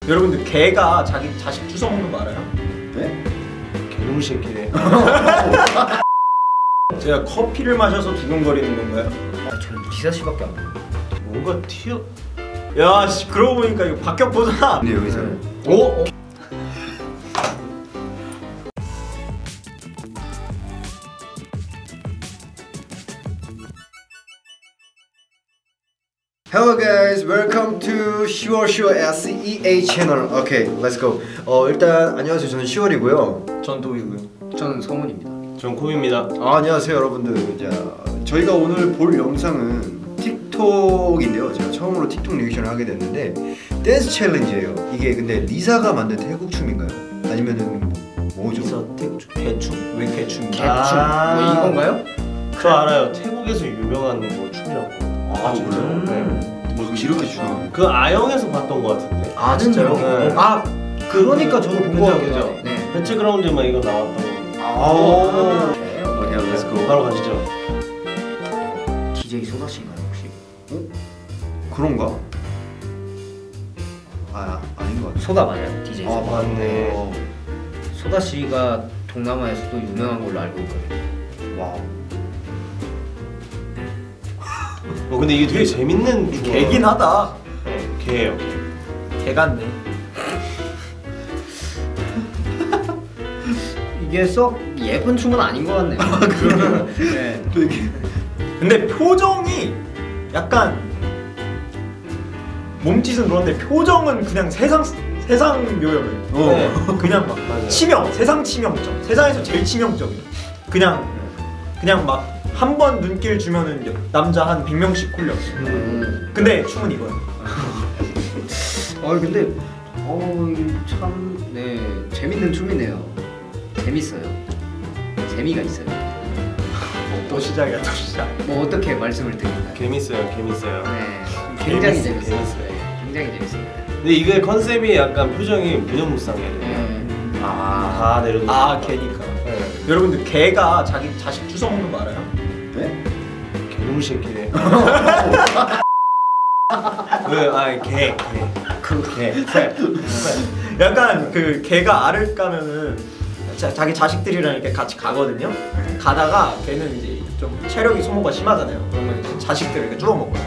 여러분들 개가 자기 자식 주워 먹는 거 알아요? 네? 개놈 새끼네. 제가 커피를 마셔서 두근거리는 건가요? 아, 저는 리사 씨밖에 안 보여요. 뭔가 튀어. 야, 씨, 그러고 보니까 이거 박격포잖아. 근데 여기서 오? Hello guys, welcome to Sure SEA channel. Okay, let's go. 일단 안녕하세요. 저는 10월이고요. 전 도이고요. 저는 성훈입니다. 전 코비입니다. 안녕하세요 여러분들. 자, 저희가 오늘 볼 영상은 틱톡인데요. 제가 처음으로 틱톡 리액션을 하게 됐는데 댄스 챌린지예요. 이게 근데 리사가 만든 태국 춤인가요? 아니면은 뭐죠? 리사 태국 개춤? 왜 개춤? 개춤 뭐 이건가요? 저 알아요. 태국에서 유명한 뭐 춤이라고. 아 진짜요? 네. 뭐 이렇게 추나? 그 아영에서 봤던 것 같은데. 아 진짜요? 네. 아 그러니까 저도 본 거 그죠, 같아요. 그죠. 네. 배치그라운드에만 이거 나왔다고. 오케이, let's go. 바로 가시죠. DJ 소다 씨인가요 혹시? 그런가? 아닌 것 같아. 소다 맞아요? DJ 소다. 맞네. 소다 씨가 동남아에서도 유명한 걸로 알고 있거든요. 와우. 근데 이게 되게 재밌는 춤. 개긴 하다. 네, 개예요. 개 같네. 이게 썩 예쁜 춤은 아닌 것 같네요. 그러면 네. 되게 근데 표정이 약간 몸짓은 그런데 표정은 그냥 세상 묘역을. 네. 그냥 막 맞아요. 치명, 세상 치명적. 세상에서 제일 치명적이야. 그냥 막 한 번 눈길 주면은 이제 남자 한 100명씩 콜려. 근데 춤은 이거야. 근데 참 네 재밌는 춤이네요. 재밌어요. 재미가 있어요. 또 시작이야, 또 시작. 뭐 어떻게 말씀을 드릴까요? 재밌어요. 재밌어요. 네, 굉장히 재밌어요. 재밌어요. 굉장히 재밌습니다. 근데 이게 컨셉이 약간 표정이 무념무상해요. 네. 다 내려놓고. 개니까. 네. 여러분들 개가 자기 자식 주워 먹는 거 알아요? 네? 개놈 새끼네. 왜? 개. 약간 그 개가 알을 까면은 자기 자식들이랑 이렇게 같이 가거든요. 가다가 걔는 이제 좀 체력이 소모가 심하잖아요. 그러면 이제 자식들을 이렇게 주워 먹어요.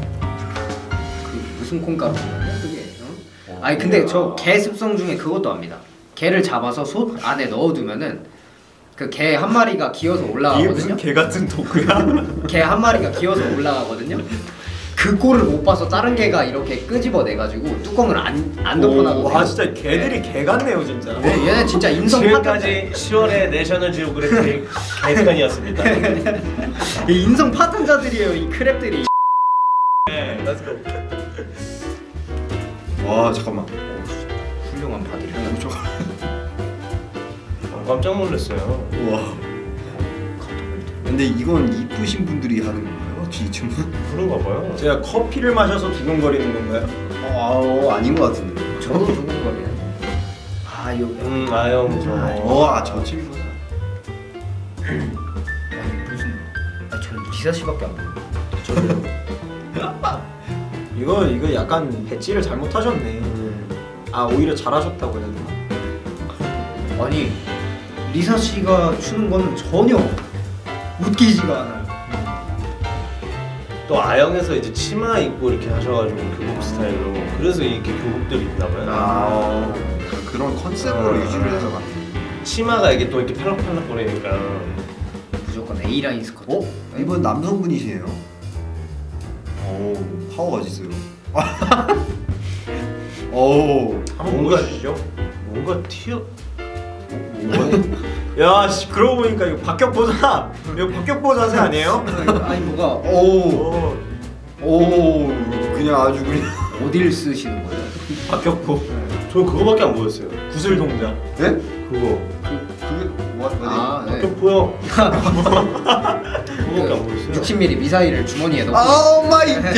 그 무슨 콩가루인가요? 그게? 아니 근데 저 개 습성 중에 그것도 압니다. 개를 잡아서 솥 안에 넣어두면은 그 개 한 마리가 기어서 이게 올라가거든요. 무슨 개 같은 도구야? 개 한 마리가 기어서 올라가거든요. 그 꼴을 못 봐서 다른 개가 이렇게 끄집어내가지고 뚜껑을 안 덮어놔도 와 돼요. 진짜 개들이 개 같네요 진짜. 네, 얘는 진짜 인성 지금까지 10월의 내셔널 지오그래픽 개편이었습니다. 이 인성 파탄자들이에요 이 크랩들이. 네, 렛츠고. 와 잠깐만. 훌륭한 바디를. 깜짝 놀랐어요. 우와. 근데 이건 이쁘신 분들이 하는 건가요? 이 춤은? 그런가 봐요. 제가 커피를 마셔서 두근거리는 건가요? 아닌 것 같은데. 저도 두근거리는. 이거 아영 저. 저 춤이구나. 무슨? 저는 리사 씨밖에 안 보여요. 이거 약간 배치를 잘못하셨네. 오히려 잘하셨다고 해야 되나? 아니 리사 씨가 추는 거는 전혀 웃기지가 않아요. 또 아영에서 이제 치마 입고 이렇게 하셔가지고 교복 스타일로. 그래서 이렇게 교복들이 있나봐요. 그런 컨셉으로 유지를 해서 가. 치마가 이게 또 이렇게 팔락팔락거리니까. 무조건 A 라인 스커트. 이분 남성분이시네요. 파워가 있어요. 한번 보여주시죠. 뭔가 튀어. 야, 씨, 그러고 보니까 이거 박격포잖아. 이거 박격포 자세 아니에요? 아니 뭐가 그냥 아주 그냥. 어딜 쓰시는 거예요? 박격포. 저 그거밖에 안 보였어요. 구슬 동작. 네? 그거. 그게 뭐지? 네. 좀 보여. 그거밖에 안 보였어요. 60mm 미사일을 주머니에 넣고. 오 마이 갓.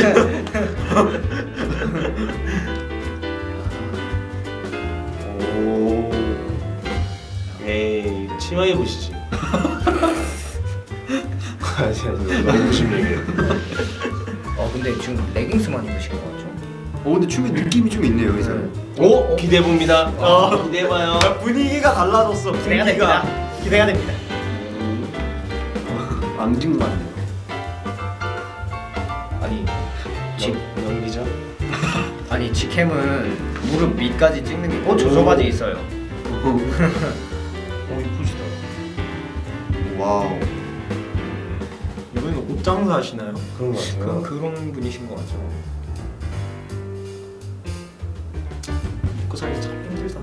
에이, 치마 입으시지. 아니, 너무 무슨 얘기예요. 근데 지금 레깅스만 입으신 거 같죠? 근데 춤의 느낌이 좀 있네요, 여기서. 오 기대해 봅니다. 기대해봐요. 분위기가 달라졌어. 기대가 분위기가. 됩니다. 기대가 됩니다. 앙증맞네요. 아니 연기죠? 아니 직캠은 무릎 밑까지 찍는 게. 조저 바지 있어요. 이쁘시다. 와우. 이분은 옷 장사 하시나요? 그런 거 같아요. 그런 분이신 것 같죠. 입고 살기 참 힘들다.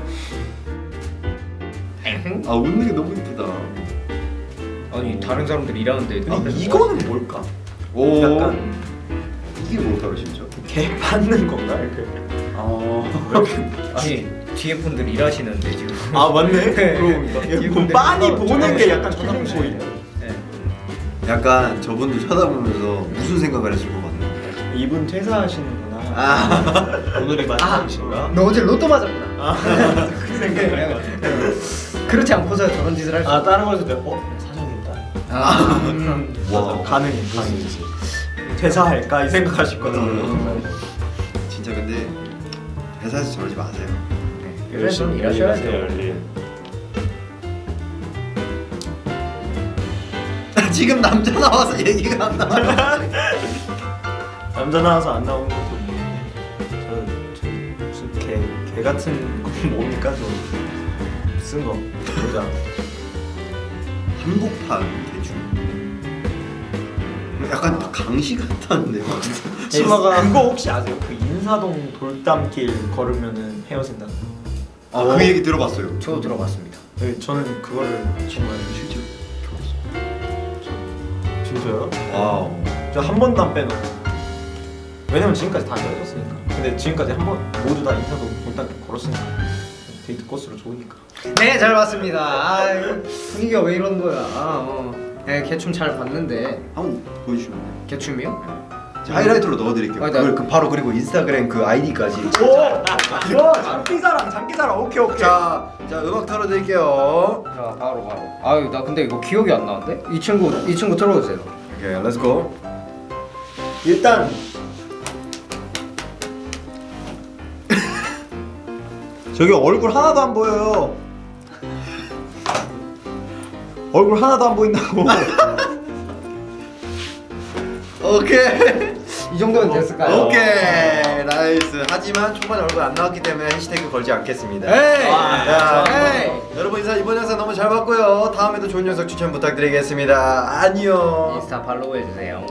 아 웃는 게 너무 이쁘다. 아니 다른 사람들 일하는데 이거는 뭘까? 오. 약간 이게 뭘까요 진짜? 개 받는 건가 이렇게? 아니 뒤에 분들 일하시는데 지금. 아 맞네. 그러니까. 그럼 빤히 보는 게 약간 기분 보이네. 네. 약간 저분도 쳐다보면서 무슨 생각을 했을 것 같나요? 이분 퇴사하시는구나. 오늘의 마지막이신가? 너 어제 로또 맞았구나. 그 생각을 그렇지 않고서 저런 짓을 할 수. 아 다른 거에서 내가 사장님 딸. 와. 가능해. 퇴사할까 이 생각하실 거죠. 진짜 근데 회사에서 저러지 마세요. 그래서 일하셔야죠. 열린. 지금 남자 나와서 얘기가 안 나와요. 남자 나와서 안 나오는 것도 있는데 저 무슨 개 같은 건 뭡니까 저 쓴 거 모자. 한복판 대충. 약간 강시 같았는데. 치마가 그거 혹시 아세요? 그 인사동 돌담길 걸으면은 헤어진다. 그 얘기 들어봤어요. 저도 들어봤습니다. 네, 저는 그거를 정말 실제로 진짜요? 와우. 저 한 번도 안 빼놓고. 왜냐면 지금까지 다 헤어졌으니까. 근데 지금까지 한 번 모두 다 인사동 돌담길 걸었으니까 데이트 코스로 좋으니까. 네, 잘 봤습니다. 아, 분위기가 왜 이런 거야? 네, 개춤 잘 봤는데. 한번 보여주시면 돼요. 개춤이요? 하이라이트로 넣어드릴게요. 나- 바로 그리고 인스타그램 그 아이디까지. 오! 장기사랑 오케이. 자 음악 틀어드릴게요. 자, 바로. 아유, 나 근데 이거 기억이 안 나는데? 이 친구 틀어주세요. 오케이, 렛츠 고. 일단 저기 얼굴 하나도 안 보여요. 얼굴 하나도 안 보인다고. 오케이. 이 정도면 됐을까요? 오케이, 나이스. 하지만 초반에 얼굴 안 나왔기 때문에 해시태그 걸지 않겠습니다. 에이! 자, 에이! 여러분 이번 영상 너무 잘 봤고요. 다음에도 좋은 영상 추천 부탁드리겠습니다. 안녕. 인스타 팔로우 해주세요.